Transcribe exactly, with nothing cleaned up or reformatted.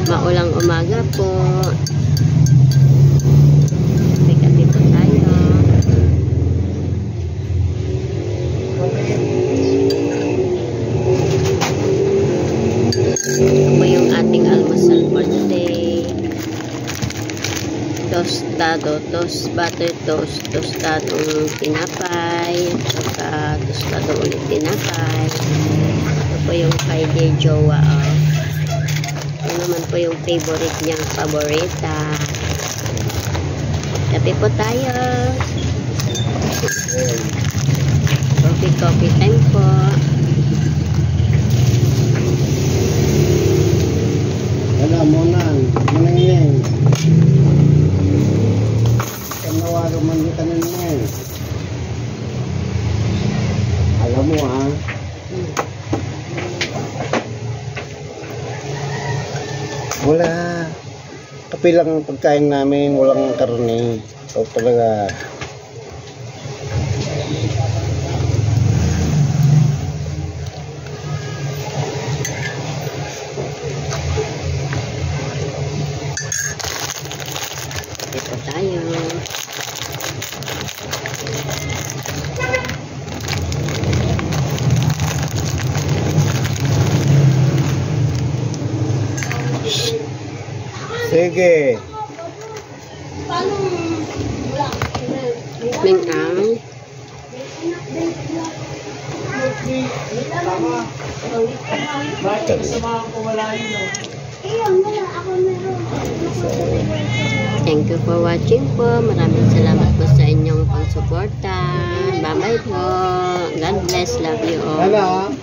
Maulang umaga po. Kape-kape po tayo. Ito po yung ating almusal for today. Tostado, toast, butter toast, tostadong tinapay, saka tostado ulit tinapay. Ito po yung kay Dear Jowa. Oh. Ito naman po yung favorite niyang paborita. Kape po tayo. Coffee, coffee time po. Wala mo na, manangin. Kanawago man kita nangyay. Alam mo ha? Wala. Kapilang pagkain namin, walang karne. So talaga. Ito tayo. Sige. Ming ang. Thank you for watching po. Maraming salamat po sa inyong pagsuporta. Bye-bye po. God bless. Love you all. Hello.